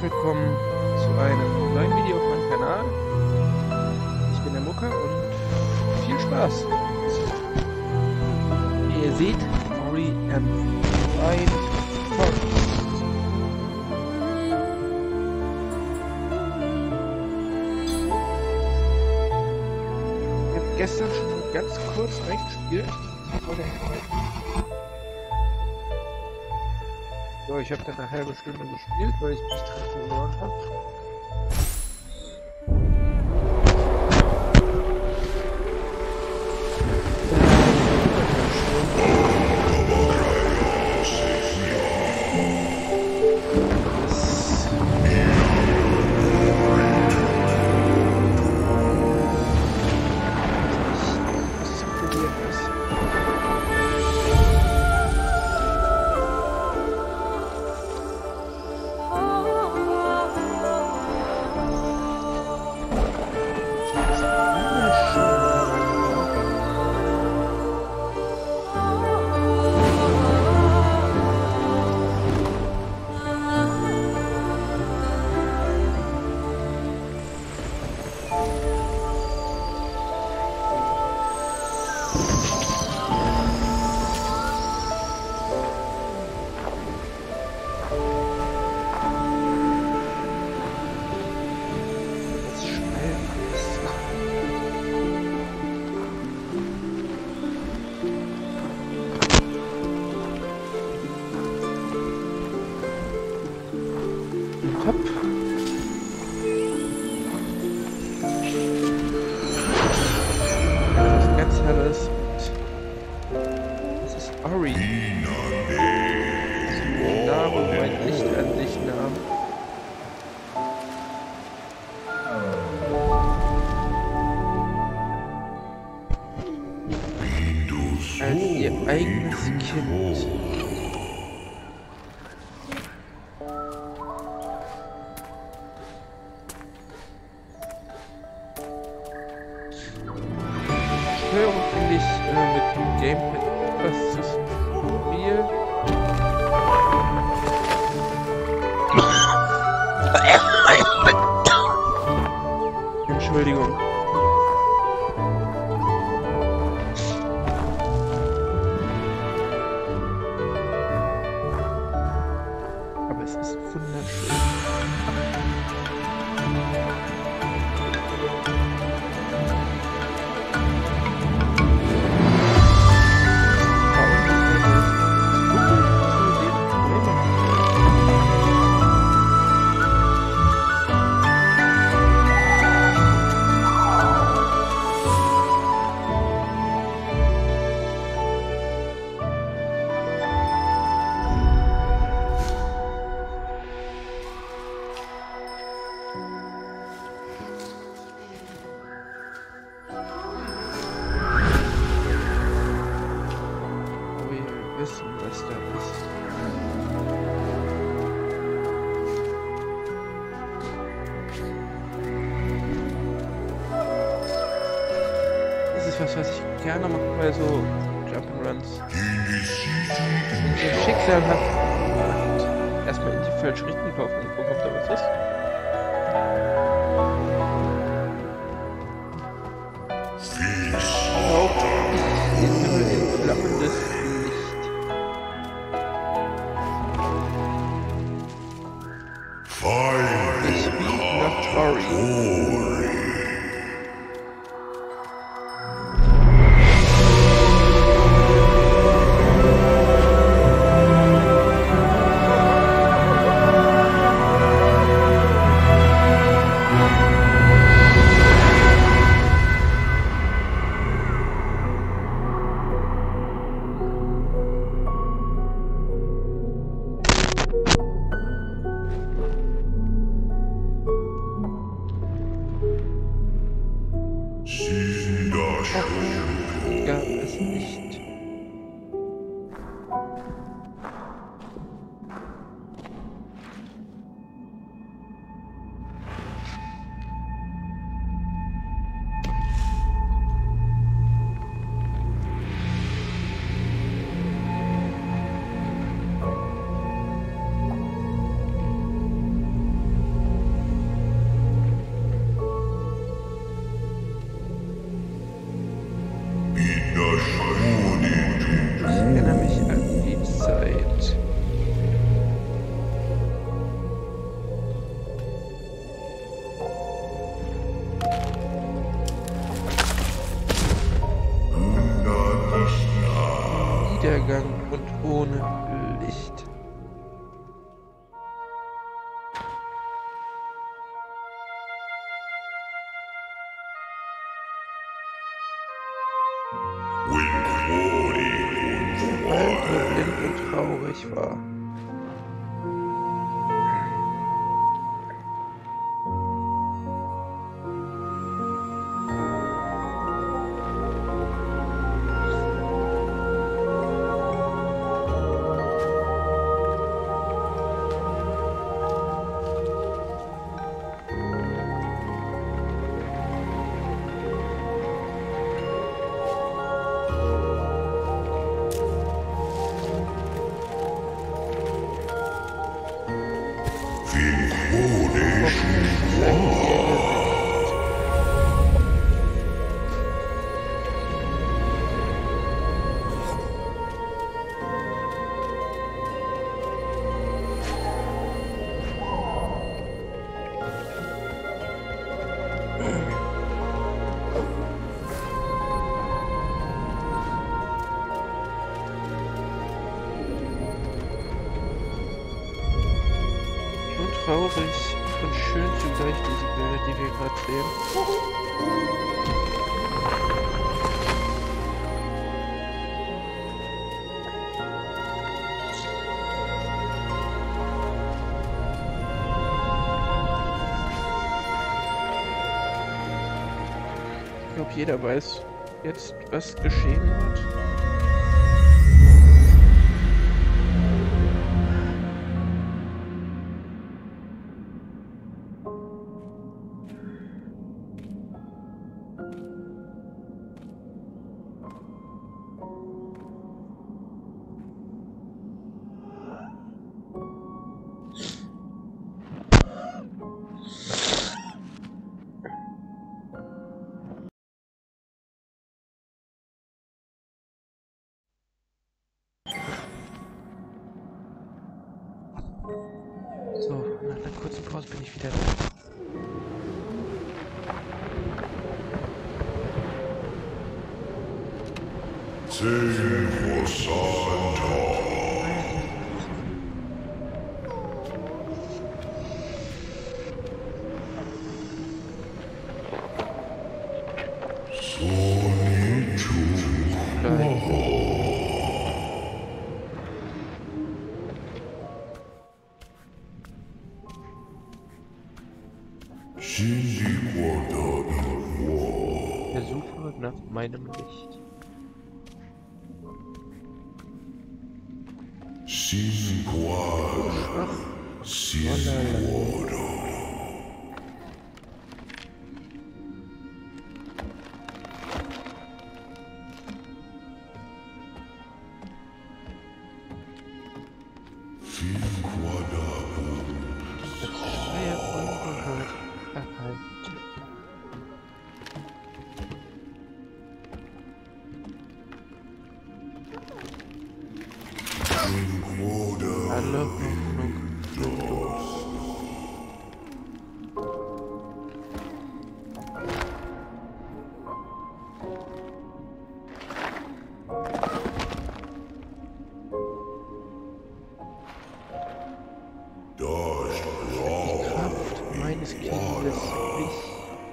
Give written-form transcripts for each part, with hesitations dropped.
willkommen zu einem neuen Video auf meinem Kanal. Ich bin der Mucke und viel Spaß. Wie ihr seht, Ori and Blind Forest. Ich habe gestern schon ganz kurz reingespielt. So, ich habe dann eine halbe Stunde gespielt, weil ich mich dran verloren habe. Top. Das ist ganz helles. Das ist Ori. Name, mein Licht an sich nahm. Als ihr eigenes Kind. Steuerung finde ich mit dem Gamepad etwas zu viel. Entschuldigung. Aber es ist wunderschön. Wissen, was da ist. Das ist was ich gerne mache bei so Jump'n'Runs. Das Schicksal hat erstmal in die falsche Richtung gelaufen und gucken, ob da was ist. Ich sehe ein flammendes Ich bin nach Ori. Gab es nicht. Untergang und ohne Licht. Der Wald, der blind und traurig war. Traurig und schön zugleich, diese Bilder, die wir gerade sehen. Ich glaube, jeder weiß jetzt, was geschehen wird. So, nach einer kurzen Pause bin ich wieder da. Der Suche nach meinem Licht. Alle Hoffnung sind los. Die Kraft meines Kindes wich.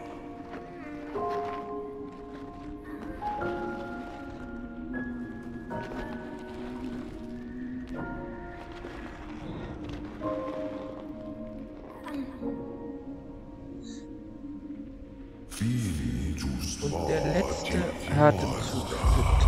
Und der letzte Atemzug sippte.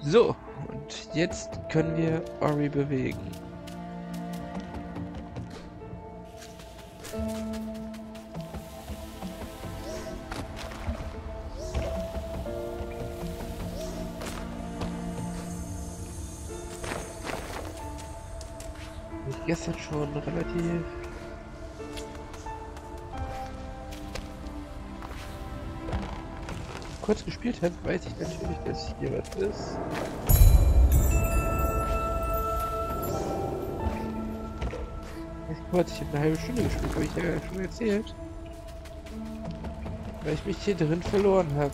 So, und jetzt können wir Ori bewegen. Gestern schon relativ kurz gespielt habe, weiß ich natürlich, dass hier was ist. Ich habe eine halbe Stunde gespielt, habe ich ja schon erzählt. Weil ich mich hier drin verloren habe.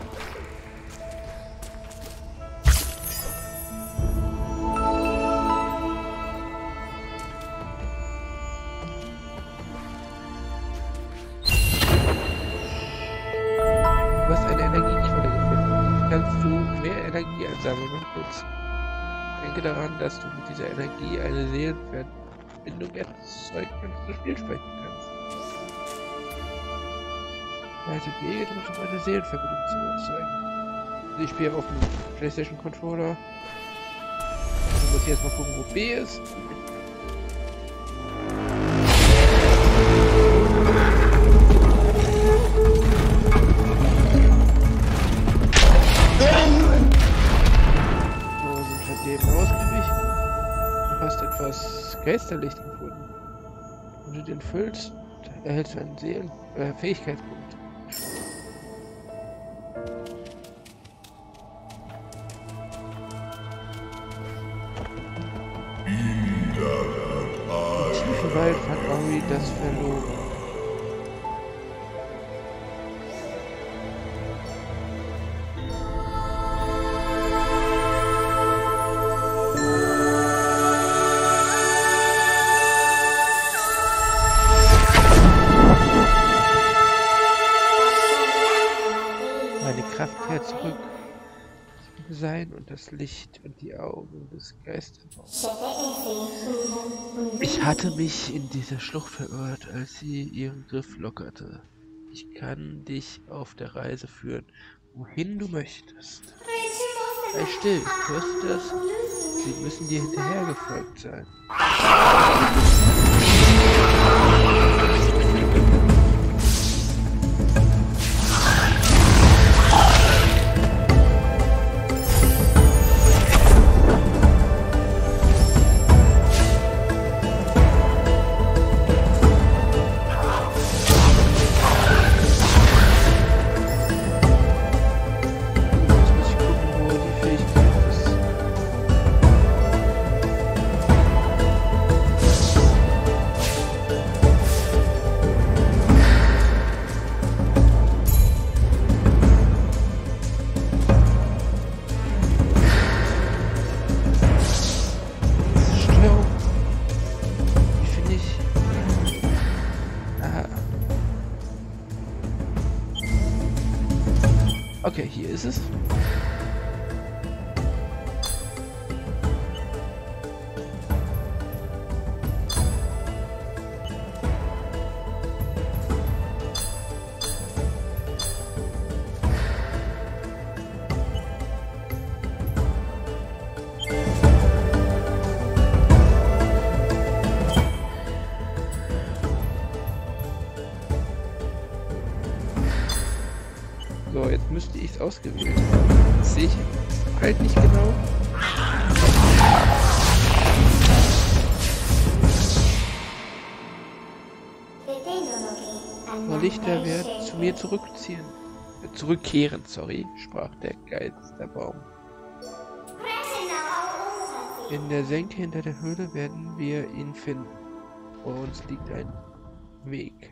Du hast eine Energiequelle gefunden. Kannst du mehr Energie einsammeln und nutzen. Denke daran, dass du mit dieser Energie eine Seelenverbindung erzeugen kannst, du das Spiel sprechen kannst. Also Wege, um eine Seelenverbindung zu erzeugen. Also ich spiele auf dem PlayStation Controller. Ich muss jetzt mal gucken, wo B ist. Geisterlicht gefunden. Wenn du den füllst, erhältst du einen Fähigkeitspunkt. Im tiefen Wald fand Ori das verloren. Zurück sein und das Licht und die Augen des Geisterbaums. Ich hatte mich in dieser Schlucht verirrt, als sie ihren Griff lockerte. Ich kann dich auf der Reise führen, wohin du möchtest. Sei still, hörst du das? Sie müssen dir hinterhergefolgt sein. Okay, hier ist es. So, jetzt müsste ich es ausgewählt haben. Das sehe ich halt nicht genau. Lichter werden zu mir zurückkehren, sorry, sprach der Geisterbaum. In der Senke hinter der Höhle werden wir ihn finden. Vor uns liegt ein Weg.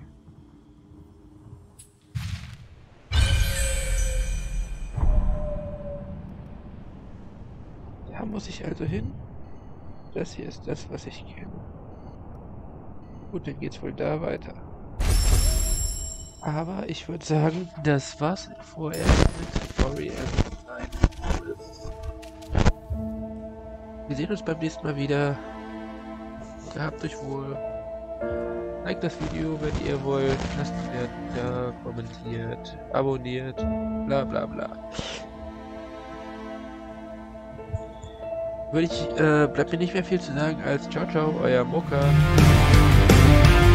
Da muss ich also hin. Das hier ist das, was ich kenne. Gut, dann geht's wohl da weiter. Aber ich würde sagen, das war's vorerst mit Ori and the Blind Forest. Wir sehen uns beim nächsten Mal wieder. Gehabt euch wohl. Liked das Video, wenn ihr wollt. Lasst ein Like da, kommentiert, abonniert, bla bla bla. bleibt mir nicht mehr viel zu sagen als ciao, ciao, euer Moka.